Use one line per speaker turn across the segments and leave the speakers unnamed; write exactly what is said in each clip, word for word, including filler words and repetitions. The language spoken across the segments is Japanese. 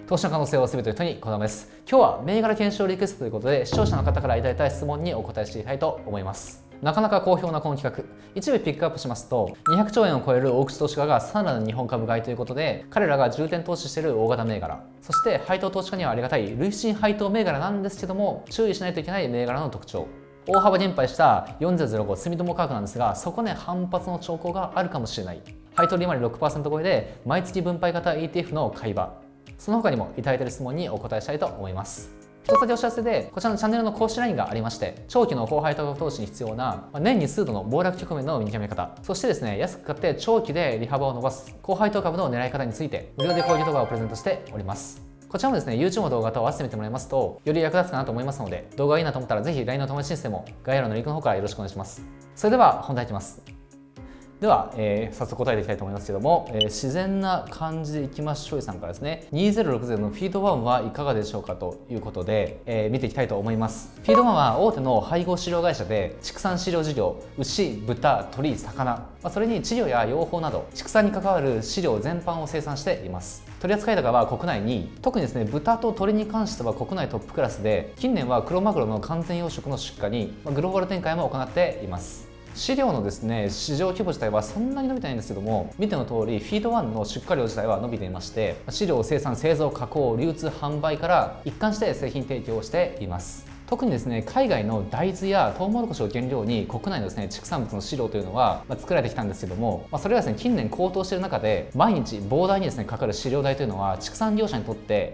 投資の可能性を全ての人にこだまです。今日は銘柄検証リクエストということで、視聴者の方からいただいた質問にお答えしていきたいと思います。なかなか好評なこの企画、一部ピックアップしますと、にひゃくちょうえんを超える大口投資家がさらなる日本株買いということで、彼らが重点投資している大型銘柄、そして配当投資家にはありがたい累進配当銘柄なんですけども、注意しないといけない銘柄の特徴。大幅減配したよんぜろぜろご住友価格なんですが、そこね反発の兆候があるかもしれない。配当利回り ろくパーセント 超えで毎月分配型 イーティーエフ の買い場、その他にもいただいている質問にお答えしたいと思います。一つだけお知らせで、こちらのチャンネルの公式ラインがありまして、長期の高配当投資に必要な年に数度の暴落局面の見極め方、そしてですね、安く買って長期で利幅を伸ばす高配当株の狙い方について無料で講義動画をプレゼントしております。こちらもですね、YouTube の動画と合わせてみてもらいますと、より役立つかなと思いますので、動画がいいなと思ったらぜひ ライン の友達申請も概要欄のリンクの方からよろしくお願いします。それでは本題いきます。では、えー、早速答えていきたいと思いますけども、えー、自然な感じでいきましょうさんからですね、にせんろくじゅうのフィードワンはいかがでしょうかということで、えー、見ていきたいと思います。フィードワンは大手の配合飼料会社で、畜産飼料事業、牛、豚、鶏、魚、まあ、それに稚魚や養蜂など畜産に関わる飼料全般を生産しています。取扱高は国内にい、特にですね、豚と鶏に関しては国内トップクラスで、近年はクロマグロの完全養殖の出荷にグローバル展開も行っています。飼料のですね、市場規模自体はそんなに伸びてないんですけども、見ての通りフィードワンの出荷量自体は伸びていまして、飼料生産、製造、加工、流通、販売から一貫して製品提供をしています。特にですね、海外の大豆やトウモロコシを原料に国内のですね、畜産物の飼料というのは、まあ、作られてきたんですけども、まあ、それはですね、近年高騰している中で毎日膨大にですね、かかる飼料代というのは畜産業者にとって、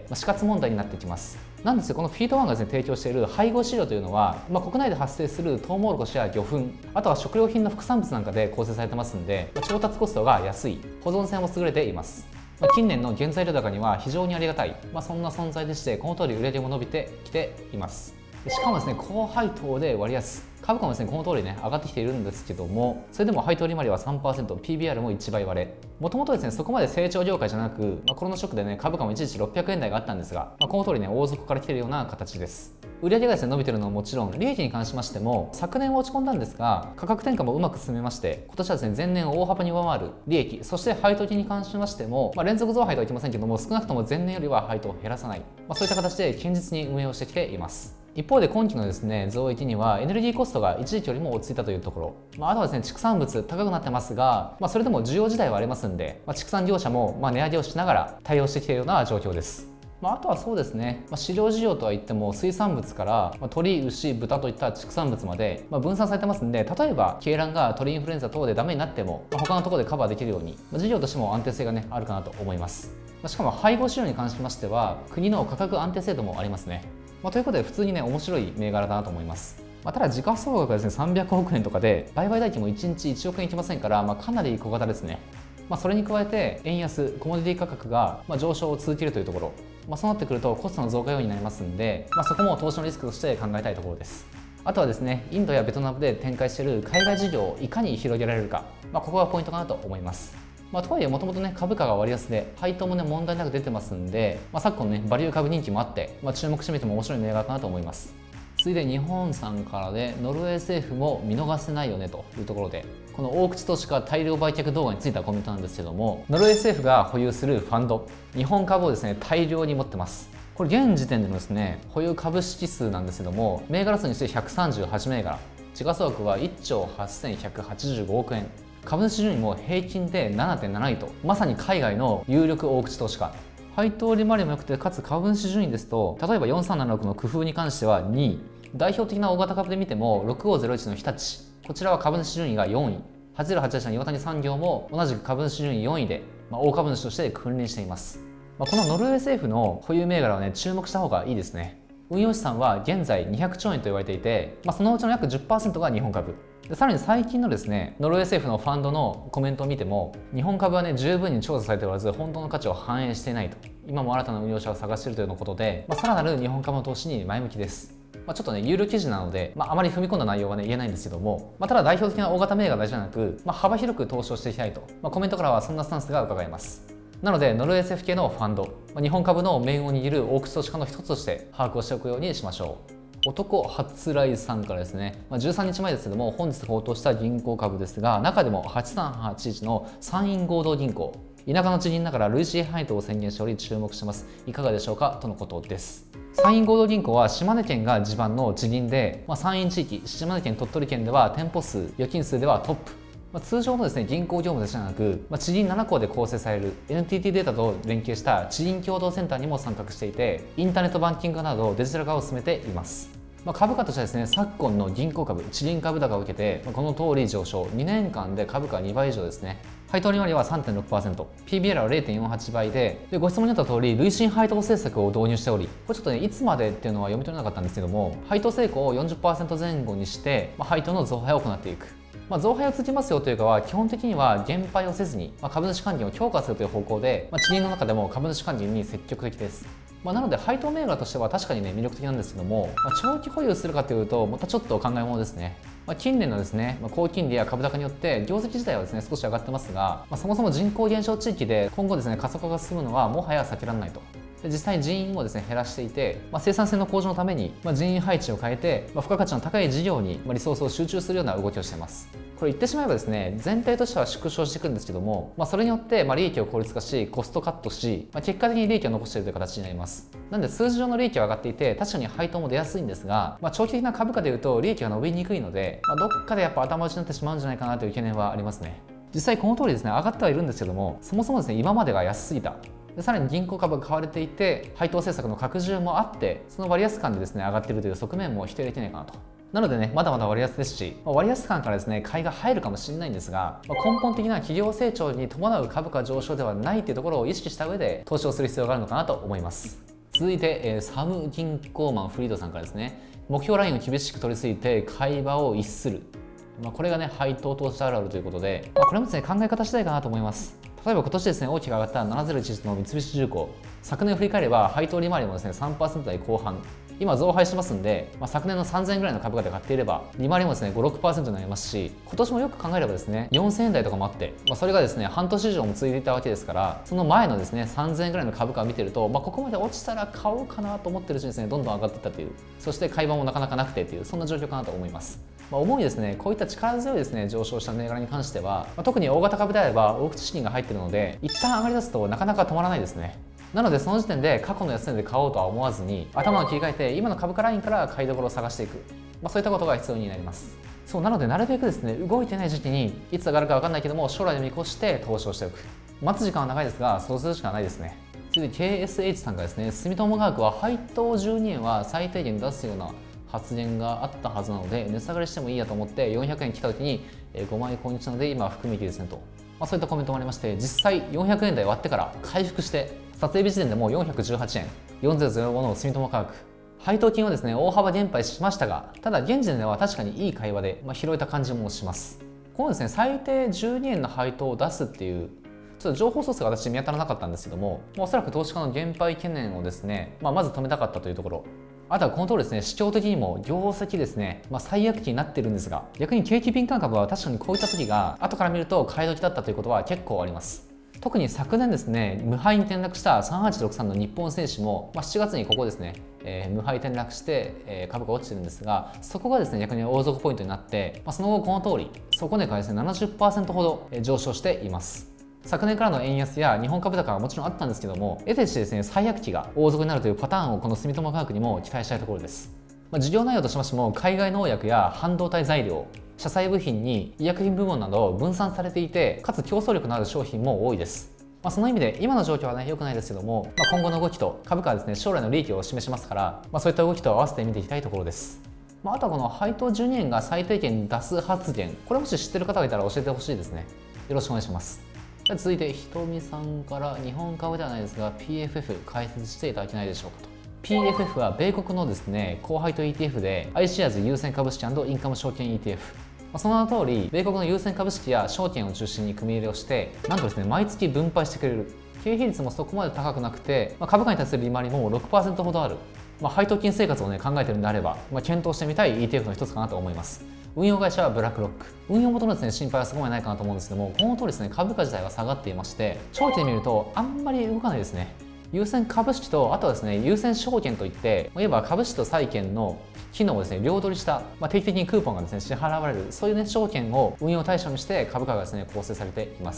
まあ、死活問題になってきます。なんですよ、このフィードワンがですね、提供している配合飼料というのは、まあ、国内で発生するトウモロコシや魚粉、あとは食料品の副産物なんかで構成されてますんで、まあ、調達コストが安い、保存性も優れています。まあ、近年の原材料高には非常にありがたい、まあ、そんな存在でして、この通り売り上げも伸びてきています。しかもですね、高配当で割安、株価もですね、この通りね、上がってきているんですけども、それでも配当利回りは さんパーセント、ピービーアール もいちばい割れ。もともとですね、そこまで成長業界じゃなく、まあ、コロナショックでね、株価も一時ろっぴゃくえん台があったんですが、まあ、この通りね、大底から来ているような形です。売上がですね、伸びているのはもちろん、利益に関しましても、昨年は落ち込んだんですが、価格転嫁もうまく進めまして、今年はですね、前年を大幅に上回る利益、そして配当金に関しましても、まあ、連続増配とはいきませんけども、少なくとも前年よりは配当を減らさない、まあ、そういった形で堅実に運営をしてきています。一方で今期のですね、増益にはエネルギーコストが一時期よりも落ち着いたというところ、まあ、あとはですね、畜産物高くなってますが、まあ、それでも需要自体はありますんで、まあ、畜産業者もまあ値上げをしながら対応してきているような状況です。まあ、あとはそうですね、まあ、飼料事業とはいっても水産物から、まあ、鶏、牛、豚といった畜産物まで、まあ、分散されてますんで、例えば鶏卵が鳥インフルエンザ等でダメになっても、まあ、他のところでカバーできるように、まあ、事業としても安定性がね、あるかなと思います。まあ、しかも配合飼料に関しましては国の価格安定制度もありますね。まあ、ということで普通にね、面白い銘柄だなと思います。まあ、ただ時価総額がですね、さんびゃくおくえんとかで売買代金もいちにちいちおくえんいきませんから、まあ、かなり小型ですね。まあ、それに加えて円安、コモディティ価格がまあ上昇を続けるというところ、まあ、そうなってくるとコストの増加要因になりますんで、まあ、そこも投資のリスクとして考えたいところです。あとはですね、インドやベトナムで展開している海外事業をいかに広げられるか、まあ、ここがポイントかなと思います。まあ、とはいえもともとね、株価が割安で配当もね、問題なく出てますんで、まあ、昨今ね、バリュー株人気もあって、まあ、注目してみても面白い銘柄かなと思います。続いて日本さんからで、ノルウェー政府も見逃せないよねというところで、この大口投資家大量売却動画についてはコメントなんですけども、ノルウェー政府が保有するファンド、日本株をですね、大量に持ってます。これ現時点でのですね、保有株式数なんですけども、銘柄数にしてひゃくさんじゅうはち銘柄、時価総額はいっちょうはっせんひゃくはちじゅうごおくえん、株主順位も平均で ななてんなないと、まさに海外の有力大口投資家。配当利回りも良くて、かつ株主順位ですと、例えばよんさんななろくの工夫に関してはにい、代表的な大型株で見てもろくごーぜろいちの日立、こちらは株主順位がよんい、はちぜろはちはちの岩谷産業も同じく株主順位よんいで、まあ、大株主として君臨しています。まあ、このノルウェー政府の保有銘柄はね、注目した方がいいですね。運用資産は現在にひゃくちょうえんと言われていて、まあ、そのうちの約 じゅっパーセント が日本株で、さらに最近のですね、ノルウェー政府のファンドのコメントを見ても、日本株はね、十分に調査されておらず本当の価値を反映していないと、今も新たな運用者を探しているということで、まあ、さらなる日本株の投資に前向きです。まあ、ちょっとね、有料記事なので、まあ、あまり踏み込んだ内容はね、言えないんですけども、まあ、ただ代表的な大型銘柄だけじゃなく、まあ、幅広く投資をしていきたいと、まあ、コメントからはそんなスタンスが伺えます。なので、ノルウェー政府系のファンド、まあ、日本株の命運を握る大口投資家の一つとして把握をしておくようにしましょう。男初来さんからですね、まあ、じゅうさんにちまえですけども、本日高騰した銀行株ですが、中でもはちさんはちいちの山陰合同銀行、 田舎の地銀だから累進配当を宣言しており注目してます。いかがでしょうかとのことです。山陰合同銀行は島根県が地盤の地銀で、まあ、山陰地域、島根県、鳥取県では店舗数、預金数ではトップ。まあ、通常のですね、銀行業務だけではなく、まあ、地銀ななこうで構成される エヌティーティー データと連携した地銀共同センターにも参画していて、インターネットバンキングなどデジタル化を進めています。まあ、株価としてはですね、昨今の銀行株、地銀株高を受けて、まあ、この通り上昇、にねんかんで株価にばい以上ですね。配当利回りは さんてんろくパーセント、ピービーアール は れいてんよんはちばいで、でご質問にあった通り、累進配当政策を導入しており、これちょっとね、いつまでっていうのは読み取れなかったんですけども、配当成功を よんじゅっパーセント 前後にして、まあ、配当の増配を行っていく。まあ、増配を続けますよというかは、基本的には減配をせずに、まあ、株主還元を強化するという方向で、まあ、地銀の中でも株主還元に積極的です。まあ、なので配当銘柄としては確かにね魅力的なんですけども、まあ、長期保有するかというとまたちょっと考えものですね。まあ、近年のですね、まあ、高金利や株高によって業績自体はですね少し上がってますが、まあ、そもそも人口減少地域で今後ですね加速化が進むのはもはや避けられないと。で実際人員をですね減らしていて、まあ、生産性の向上のために、まあ、人員配置を変えて、まあ、付加価値の高い事業にリソースを集中するような動きをしています。これ言ってしまえばですね全体としては縮小していくんですけども、まあ、それによってまあ利益を効率化しコストカットし、まあ、結果的に利益を残しているという形になります。なので数字上の利益は上がっていて確かに配当も出やすいんですが、まあ、長期的な株価でいうと利益が伸びにくいので、まあ、どっかでやっぱ頭打ちになってしまうんじゃないかなという懸念はありますね。実際この通りですね上がってはいるんですけども、そもそもですね今までが安すぎた。でさらに銀行株が買われていて配当政策の拡充もあってその割安感でですね上がっているという側面も否定できないかなと。なのでねまだまだ割安ですし、まあ、割安感からですね買いが入るかもしれないんですが、まあ、根本的な企業成長に伴う株価上昇ではないというところを意識した上で投資をする必要があるのかなと思います。続いて、えー、サム銀行マンフリードさんからですね、目標ラインを厳しく取り付いて買い場を逸する、まあ、これがね配当投資あるあるということで、まあ、これもですね考え方次第かなと思います。例えば今年ですね大きく上がったななぜろいちいちの三菱重工、昨年を振り返れば配当利回りもですね さんパーセント 台後半、今増配してますんで、まあ、昨年のさんぜんえんぐらいの株価で買っていれば利回りもですね ご、ろくパーセント になりますし、今年もよく考えればですねよんせんえん台とかもあって、まあ、それがですね半年以上も続いていたわけですから、その前のですねさんぜんえんぐらいの株価を見てると、まあ、ここまで落ちたら買おうかなと思ってるうちにですねどんどん上がっていったという、そして買い場もなかなかなくてという、そんな状況かなと思います。まあ、主にですねこういった力強いですね上昇した銘柄に関しては、まあ、特に大型株であれば大口資金が入っているので一旦上がりだすとなかなか止まらないですね。なのでその時点で過去の安値で買おうとは思わずに頭を切り替えて今の株価ラインから買いどころを探していく、まあ、そういったことが必要になります。そうなのでなるべくですね動いてない時期にいつ上がるか分かんないけども将来を見越して投資をしておく。待つ時間は長いですがそうするしかないですね。続いて ケーエスエイチ さんがですね、住友化学は配当じゅうにえんは最低限出すような発言があったはずなので値下がりしてもいいやと思ってよんひゃくえん来た時にごまい購入したので今は含み益ですねと、まあ、そういったコメントもありまして、実際よんひゃくえん台割ってから回復して撮影日時点でもうよんひゃくじゅうはちえん、よんぜろぜろごの住友化学配当金はですね大幅減配しましたが、ただ現時点では確かにいい会話で、まあ、拾えた感じもします。このですね最低じゅうにえんの配当を出すっていうちょっと情報ソースが私見当たらなかったんですけども、おそらく投資家の減配懸念をですね、まあ、まず止めたかったというところ、あとはこの通りですね、市況的にも業績ですね、まあ、最悪期になってるんですが、逆に景気敏感株は確かにこういった時が後から見ると買い時だったということは結構あります。特に昨年ですね、無敗に転落したさんはちろくさんの日本製紙も、まあ、しちがつにここですね、えー、無敗転落して、えー、株価落ちてるんですが、そこがですね逆に大底ポイントになって、まあ、その後この通り底値がですね ななじゅっパーセント ほど上昇しています。昨年からの円安や日本株高はもちろんあったんですけども、得てしてですね最悪期が大底になるというパターンをこの住友化学にも期待したいところです。まあ、事業内容としましても海外農薬や半導体材料、車載部品に医薬品部門など分散されていて、かつ競争力のある商品も多いです。まあ、その意味で今の状況はね良くないですけども、まあ、今後の動きと株価はですね将来の利益を示しますから、まあ、そういった動きと合わせて見ていきたいところです。まあ、あとはこの配当じゅうにえんが最低限出す発言、これもし知ってる方がいたら教えてほしいですね。よろしくお願いします。続いてひとみさんから日本株ではないですが ピーエフエフ 解説していただけないでしょうかと。 ピーエフエフ は米国のですね高配当 イーティーエフ で アイシェアーズ 優先株式&インカム証券 イーティーエフ、その名の通り米国の優先株式や証券を中心に組み入れをしてなんとですね毎月分配してくれる。経費率もそこまで高くなくて、まあ、株価に対する利回りも ろくパーセント ほどある、まあ、配当金生活をね考えてるんであれば、まあ、検討してみたい イーティーエフ の一つかなと思います。運用会社はブラックロック、運用元のですね心配はそこまでないかなと思うんですけども、この通りですね株価自体は下がっていまして、長期で見るとあんまり動かないですね。優先株式とあとはですね優先証券といって、いわば株式と債券の機能をですね両取りした、まあ、定期的にクーポンがですね支払われる、そういうね証券を運用対象にして株価がですね構成されています。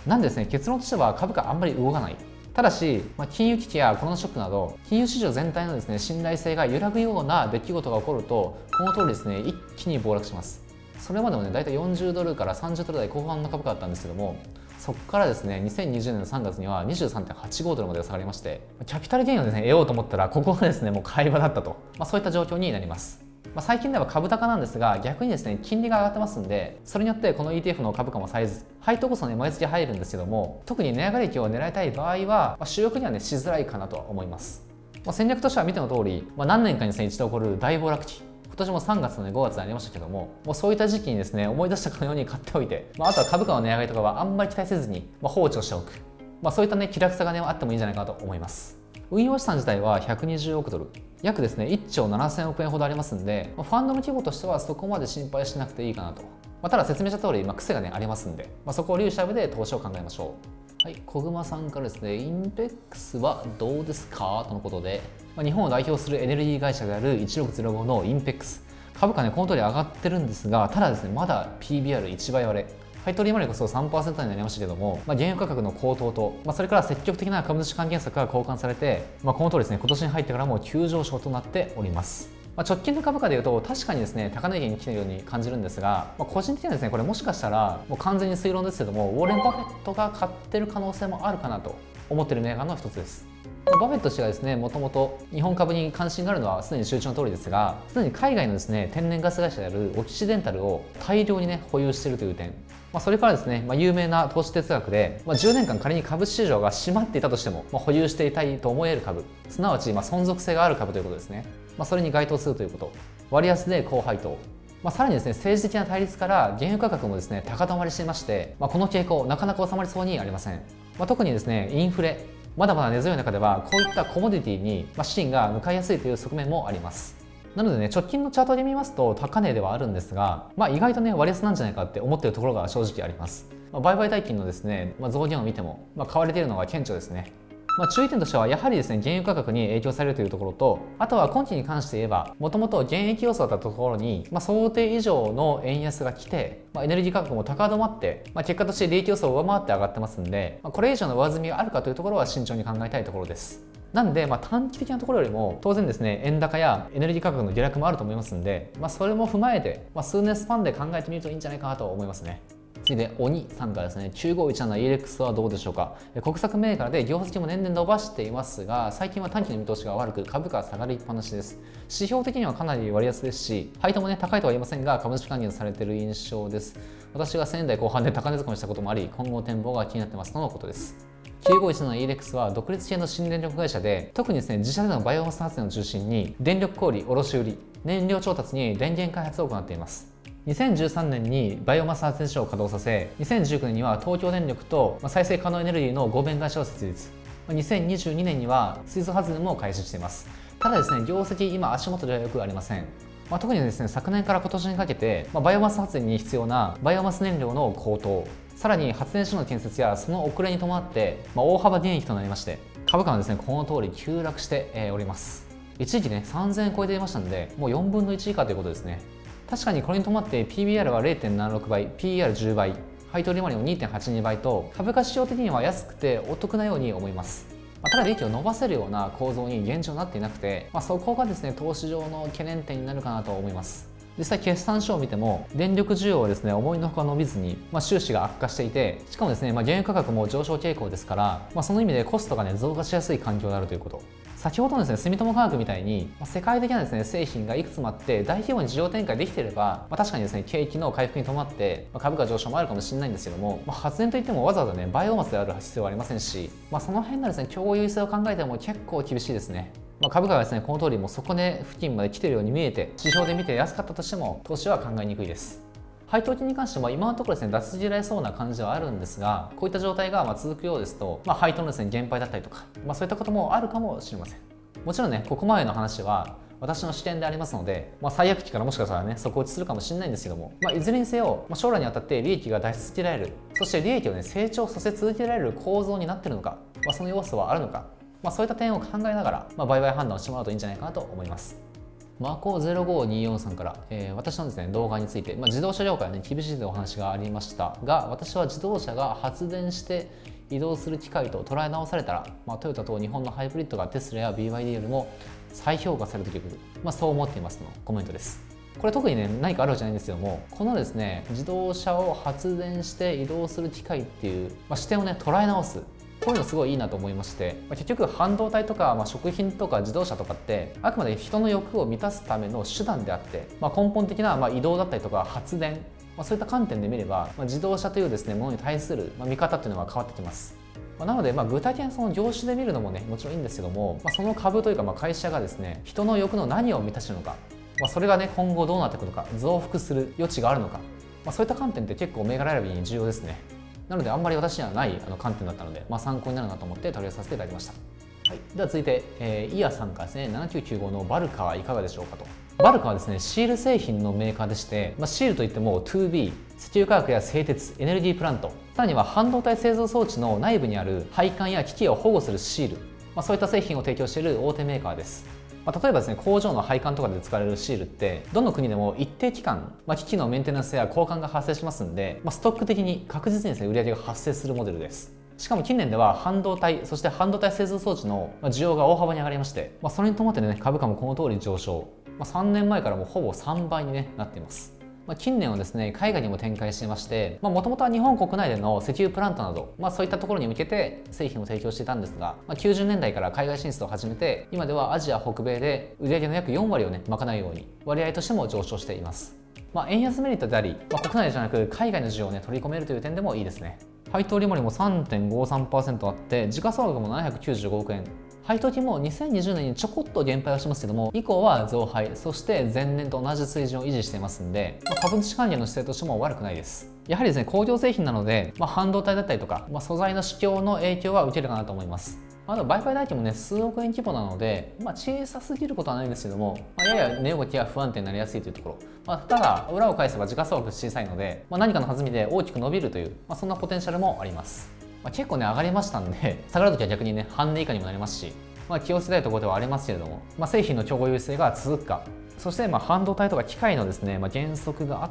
なんでですね、結論としては株価あんまり動かない。ただし、まあ、金融危機やコロナショックなど金融市場全体のですね信頼性が揺らぐような出来事が起こると、この通りですね一気に暴落します。それまでもねだいたいよんじゅうドルからさんじゅうドル台後半の株価だったんですけども、そこからですねにせんにじゅうねんのさんがつには にじゅうさんてんはちごドルまで下がりまして、キャピタルゲインをですね得ようと思ったらここがですねもう買い場だったと、まあ、そういった状況になります。まあ、最近では株高なんですが、逆にですね金利が上がってますんで、それによってこの イーティーエフ の株価もサイズ配当こそね毎月入るんですけども、特に値上がり益を狙いたい場合は、まあ、主力にはねしづらいかなとは思います。まあ、戦略としては見ての通り、まあ、何年かにですね一度起こる大暴落期、今年もさんがつとねごがつにありましたけども、もうそういった時期にですね思い出したかのように買っておいて、まあ、あとは株価の値上がりとかはあんまり期待せずに、まあ、放置をしておく、まあ、そういったね気楽さがねあってもいいんじゃないかなと思います。運用資産自体はひゃくにじゅうおくドル、約ですねいっちょうななせんおくえんほどありますんで、ファンドの規模としてはそこまで心配しなくていいかなと。まあ、ただ説明した通り、まあ、癖がねありますんで、まあ、そこを留意した上で投資を考えましょう。はい、小熊さんからですね、インペックスはどうですかとのことで、まあ、日本を代表するエネルギー会社であるいちろくゼロごのインペックス、株価ねこの通り上がってるんですが、ただですねまだ ピービーアールいち 倍割れ、配当利回りこそ さんパーセント になりましたけども、まあ、原油価格の高騰と、まあ、それから積極的な株主還元策が交換されて、まあ、この通りですね今年に入ってからも急上昇となっております。まあ、直近の株価でいうと確かにですね高値に来ているように感じるんですが、まあ、個人的にはですねこれもしかしたらもう完全に推論ですけども、ウォーレン・バフェットが買ってる可能性もあるかなと思っている銘柄の一つです。バフェット氏がですねもともと日本株に関心があるのはすでに周知の通りですが、すでに海外のですね天然ガス会社であるオキシデンタルを大量にね保有しているという点、まあ、それからですね、まあ、有名な投資哲学で、まあ、じゅうねんかん仮に株式市場が閉まっていたとしても、まあ、保有していたいと思える株、すなわちまあ存続性がある株ということですね。まあ、それに該当するということ、割安で高配当、まあ、さらにですね政治的な対立から原油価格もですね高止まりしていまして、まあ、この傾向なかなか収まりそうにありません。まあ、特にですねインフレまだまだ根強い中では、こういったコモディティに資金が向かいやすいという側面もあります。なのでね、直近のチャートで見ますと高値ではあるんですが、まあ、意外とね割安なんじゃないかって思っているところが正直あります。まあ、売買代金のですね、まあ、増減を見ても、まあ、買われているのが顕著ですね。まあ、注意点としてはやはりですね原油価格に影響されるというところと、あとは今期に関して言えばもともと減益要素だったところに、まあ、想定以上の円安が来て、まあ、エネルギー価格も高止まって、まあ、結果として利益要素を上回って上がってますんで、まあ、これ以上の上積みがあるかというところは慎重に考えたいところです。なんで、まあ、短期的なところよりも当然ですね円高やエネルギー価格の下落もあると思いますんで、まあ、それも踏まえて、まあ、数年スパンで考えてみるといいんじゃないかなと思いますね。次いで鬼さんからですね、きゅうごいちななイーエックス はどうでしょうか。国策銘柄で業績も年々伸ばしていますが、最近は短期の見通しが悪く株価は下がりっぱなしです。指標的にはかなり割安ですし、配当もね高いとは言いませんが株主還元されている印象です。私がせんえん台後半で高値掴みしたこともあり、今後展望が気になってますとのことです。きゅうごいちななイーエックス は独立系の新電力会社で、特にですね自社でのバイオマス発電を中心に電力小売、卸売、燃料調達に電源開発を行っています。にせんじゅうさんねんにバイオマス発電所を稼働させ、にせんじゅうきゅうねんには東京電力と再生可能エネルギーの合弁会社を設立、にせんにじゅうにねんには水素発電も開始しています。ただですね業績今足元ではよくありません。まあ、特にですね昨年から今年にかけて、まあ、バイオマス発電に必要なバイオマス燃料の高騰、さらに発電所の建設やその遅れに伴って、まあ、大幅減益となりまして、株価はですねこの通り急落しております。一時期ねさんぜんえん超えていましたので、もうよんぶんのいち以下ということですね。確かにこれに伴って ピービーアール は れいてんななろく 倍、ピーイーアールじゅう 倍、配当利回りも にてんはちに 倍と株価市場的には安くてお得なように思います。まあ、ただ利益を伸ばせるような構造に現状なっていなくて、まあ、そこがですね投資上の懸念点になるかなと思います。実際決算書を見ても電力需要はですね思いのほか伸びずに、まあ、収支が悪化していて、しかもですね、まあ、原油価格も上昇傾向ですから、まあ、その意味でコストがね増加しやすい環境であるということ。先ほどのですね住友化学みたいに、まあ、世界的なですね製品がいくつもあって大規模に事業展開できていれば、まあ、確かにですね景気の回復に伴って、まあ、株価上昇もあるかもしれないんですけども、まあ、発電といってもわざわざねバイオマスである必要はありませんし、まあ、その辺のですね共有性を考えても結構厳しいですね。まあ、株価がですねこの通りもう底値付近まで来ているように見えて、指標で見て安かったとしても投資は考えにくいです。配当金に関しても今のところですね脱じられそうな感じはあるんですが、こういった状態がまあ続くようですと、まあ、配当のですね減配だったりとか、まあ、そういったこともあるかもしれません。もちろんねここまでの話は私の視点でありますので、まあ、最悪期からもしかしたらね底打ちするかもしれないんですけども、まあ、いずれにせよ、まあ、将来にあたって利益が出し続けられる、そして利益をね成長させ続けられる構造になっているのか、まあ、その要素はあるのか、まあ、そういった点を考えながら、まあ、売買判断をしてもらうといいんじゃないかなと思います。 マコゼロごにーよんさんから、えー、私のですね動画について、まあ、自動車業界はね厳しいというお話がありましたが、私は自動車が発電して移動する機会と捉え直されたら、まあ、トヨタと日本のハイブリッドがテスラや ビーワイディー よりも再評価されるとき来る、まあ、そう思っていますのコメントです。これ特にね何かあるわけじゃないんですけども、このですね自動車を発電して移動する機会っていう、まあ、視点をね捉え直す、こういうのすごいいいなと思いまして、まあ、結局半導体とか、まあ、食品とか自動車とかってあくまで人の欲を満たすための手段であって、まあ、根本的なまあ移動だったりとか発電、まあ、そういった観点で見れば、まあ、自動車というですねものに対するまあ見方っていうのは変わってきます。まあ、なので、まあ、具体的なその業種で見るのもねもちろんいいんですけども、まあ、その株というかまあ会社がですね人の欲の何を満たしているのか、まあ、それがね今後どうなっていくのか、増幅する余地があるのか、まあ、そういった観点って結構銘柄選びに重要ですね。なのであんまり私にはないあの観点だったので、まあ、参考になるなと思って取り上げさせていただきました。はい、では続いて、えー、イヤさんからですねななきゅうきゅうごのバルカはいかがでしょうかと。バルカはですねシール製品のメーカーでして、まあ、シールといっても ツービー 石油化学や製鉄、エネルギープラント、さらには半導体製造装置の内部にある配管や機器を保護するシール、まあ、そういった製品を提供している大手メーカーです。まあ、例えばですね工場の配管とかで使われるシールってどの国でも一定期間、まあ、機器のメンテナンスや交換が発生しますんで、まあ、ストック的に確実にですね売り上げが発生するモデルです。しかも近年では半導体、そして半導体製造装置の需要が大幅に上がりまして、まあ、それに伴ってね株価もこの通り上昇、まあ、さんねんまえからもほぼさんばいに、ね、なっています。まあ近年はですね海外にも展開していまして、もともとは日本国内での石油プラントなど、まあ、そういったところに向けて製品を提供していたんですが、まあ、きゅうじゅうねんだいから海外進出を始めて、今ではアジア北米で売上の約よんわりをね賄うように割合としても上昇しています。まあ、円安メリットであり、まあ、国内じゃなく海外の需要をね取り込めるという点でもいいですね。配当利回りも さんてんごさんパーセント あって、時価総額もななひゃくきゅうじゅうごおくえん、配当金もにせんにじゅうねんにちょこっと減配はしますけども、以降は増配、そして前年と同じ水準を維持していますんで、まあ、株主還元の姿勢としても悪くないです。やはりですね工業製品なので、まあ、半導体だったりとか、まあ、素材の市況の影響は受けるかなと思います。あと売買代金もね数億円規模なので、まあ、小さすぎることはないんですけども、まあ、やや値動きが不安定になりやすいというところ、まあ、ただ裏を返せば時価総額小さいので、まあ、何かの弾みで大きく伸びるという、まあ、そんなポテンシャルもあります。まあ、結構ね上がりましたんで、下がるときは逆にね半値以下にもなりますし、まあ、気をつけたいところではありますけれども、まあ、製品の競合優位性が続くか、そしてまあ半導体とか機械のですね、まあ、減速があって、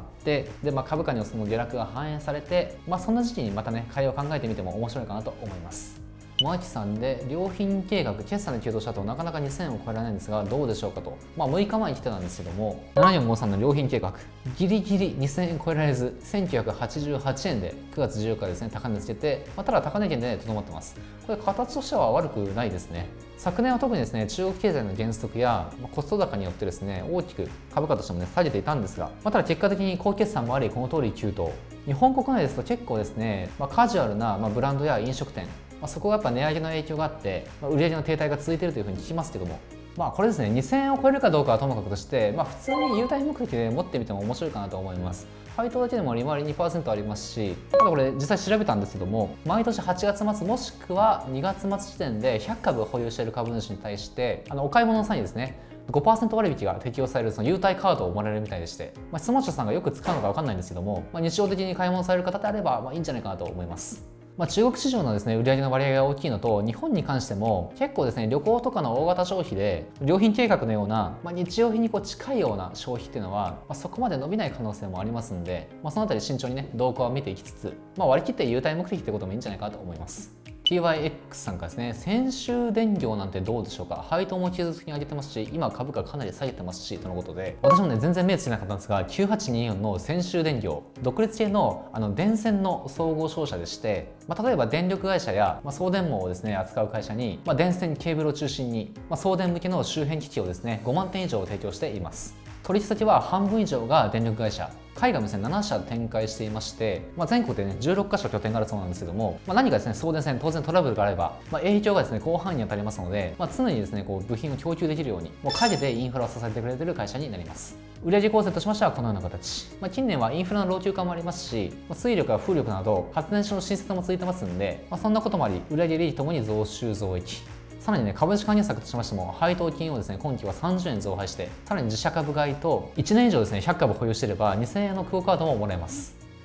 で、まあ、株価にその下落が反映されて、まあ、そんな時期にまたね買いを考えてみても面白いかなと思います。マキさんで良品計画、決算で計上したとなかなかにせんを超えられないんですがどうでしょうかと、まあ、むいかまえに来てたんですけども、ななよんごさんの良品計画ギリギリにせんえん超えられずせんきゅうひゃくはちじゅうはちえんでくがつじゅうよっかですね高値つけて、まあ、ただ高値圏でとどまってます。これ形としては悪くないですね。昨年は特にですね中国経済の減速やコスト高によってですね大きく株価としてもね下げていたんですが、まあ、ただ結果的に高決算もありこの通り急騰。日本国内ですと結構ですね、まあ、カジュアルなまあブランドや飲食店、まあ、そこがやっぱ値上げの影響があって、まあ、売上の停滞が続いているというふうに聞きますけども、まあこれですねにせんえんを超えるかどうかはともかくとして、まあ、普通に優待目的で持ってみても面白いかなと思います。配当だけでも利回り にパーセント ありますし、ただこれ実際調べたんですけども、毎年はちがつまつもしくはにがつまつ時点でひゃくかぶ保有している株主に対してあのお買い物の際にですね ごパーセント 割引が適用されるその優待カードをもらえるみたいでして、まあ、質問者さんがよく使うのか分かんないんですけども、まあ、日常的に買い物される方であればまあいいんじゃないかなと思います。まあ中国市場のですね売上の割合が大きいのと、日本に関しても結構ですね旅行とかの大型消費で良品計画のような、まあ、日用品にこう近いような消費っていうのは、まあ、そこまで伸びない可能性もありますんで、まあ、そのあたり慎重にね動向を見ていきつつ、まあ、割り切って優待目的ってこともいいんじゃないかなと思います。ティーワイエックス さんからですね、先週電業なんてどうでしょうか、配当も継続的に上げてますし、今株価かなり下げてますしとのことで、私もね全然目つけなかったんですが、きゅうはちにーよんの先週電業、独立系のあの電線の総合商社でして、まあ、例えば電力会社や、まあ、送電網をですね扱う会社に、まあ、電線ケーブルを中心に、まあ、送電向けの周辺機器をですねごまんてん以上提供しています。取引先は半分以上が電力会社、海外もですねななしゃ展開していまして、まあ、全国でねじゅうろっかしょ拠点があるそうなんですけども、まあ、何かですね送電線当然トラブルがあれば、まあ、影響がですね広範囲に当たりますので、まあ、常にですねこう部品を供給できるようにもう陰でインフラを支えてくれている会社になります。売上構成としましてはこのような形、まあ、近年はインフラの老朽化もありますし、まあ、水力や風力など発電所の新設も続いてますんで、まあ、そんなこともあり売上利益ともに増収増益、さらにね、株主還元策としましても、配当金をですね、今期はさんじゅうえん増配して、さらに自社株買いと、いちねん以上ですね、ひゃくかぶ保有していればにせんえんのクオカードももらえます。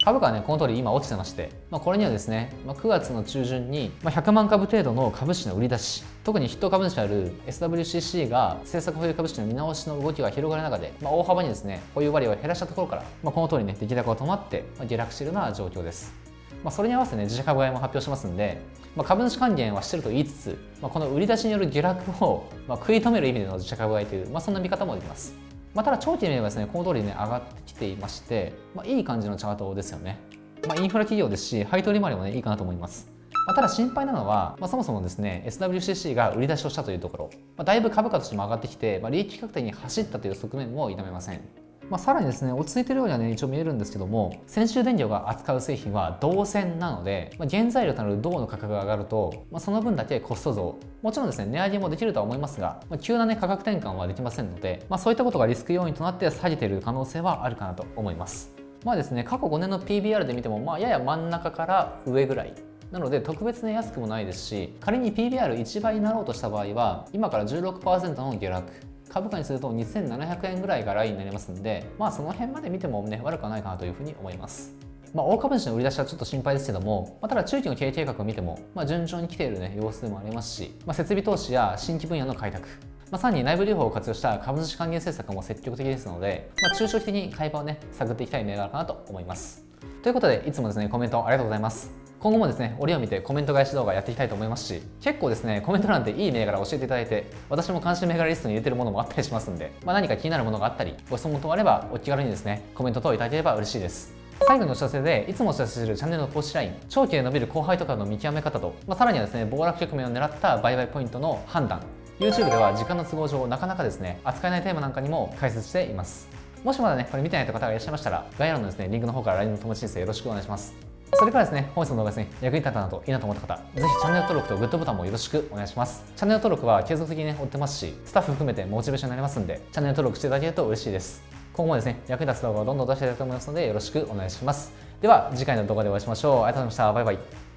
株価はね、この通り今落ちてまして、まあ、これにはですね、まあ、くがつの中旬にひゃくまんかぶ程度の株式の売り出し、特に筆頭株主である エスダブリューシーシー が政策保有株式の見直しの動きが広がる中で、まあ、大幅にですね、保有割合を減らしたところから、まあ、この通りね、出来高が止まって、まあ、下落しているような状況です。まあ、それに合わせてね、自社株買いも発表しますんで、まあ、株主還元はしてると言いつつ、まあ、この売り出しによる下落を、まあ、食い止める意味での自社株買いという、まあ、そんな見方もできます。まあ、ただ長期で見ればですね、この通りね、上がってきていまして、まあ、いい感じのチャートですよね。まあ、インフラ企業ですし、配当利回りもね、いいかなと思います。まあ、ただ心配なのは、まあ、そもそもですね、エスダブリューシーシー が売り出しをしたというところ、まあ、だいぶ株価としても上がってきて、まあ、利益確定に走ったという側面も否めません。まあ、さらにですね、落ち着いているようにはね、一応見えるんですけども、先週電業が扱う製品は銅線なので、まあ、原材料となる銅の価格が上がると、まあ、その分だけコスト増、もちろんですね、値上げもできるとは思いますが、まあ、急なね、価格転換はできませんので、まあ、そういったことがリスク要因となって下げている可能性はあるかなと思います。まあですね、過去ごねんの ピービーアール で見ても、まあ、やや真ん中から上ぐらい。なので特別ね安くもないですし、仮に ピービーアールいち 倍になろうとした場合は、今から じゅうろくパーセント の下落。株価にするとにせんななひゃくえんぐらいがラインになりますので、まあその辺まで見てもね、悪くはないかなというふうに思います。まあ、大株主の売り出しはちょっと心配ですけども、まあ、ただ中期の経営計画を見ても、まあ、順調に来ている、ね、様子でもありますし、まあ、設備投資や新規分野の開拓、まあ、さらに内部留保を活用した株主還元政策も積極的ですので、まあ、中長期的に買い場をね、探っていきたい銘柄かなと思います。ということで、いつもですね、コメントありがとうございます。今後もですね、折を見てコメント返し動画やっていきたいと思いますし、結構ですね、コメント欄でいい銘柄を教えていただいて、私も関心銘柄リストに入れてるものもあったりしますんで、まあ、何か気になるものがあったり、ご質問等あればお気軽にですね、コメント等いただければ嬉しいです。最後のお知らせで、いつもお知らせするチャンネルの投資ライン、長期で伸びる後輩とかの見極め方と、まあ、さらにはですね、暴落局面を狙った売買ポイントの判断、YouTube では時間の都合上、なかなかですね、扱えないテーマなんかにも解説しています。もしまだね、これ見てない方がいらっしゃいましたら、概要欄のですね、リンクの方から ライン の友達申請よろしくお願いします。それからですね、本日の動画ですね、役に立ったなといいなと思った方、ぜひチャンネル登録とグッドボタンもよろしくお願いします。チャンネル登録は継続的にね、追ってますし、スタッフ含めてモチベーションになりますんで、チャンネル登録していただけると嬉しいです。今後もですね、役に立つ動画をどんどん出していきたいと思いますので、よろしくお願いします。では、次回の動画でお会いしましょう。ありがとうございました。バイバイ。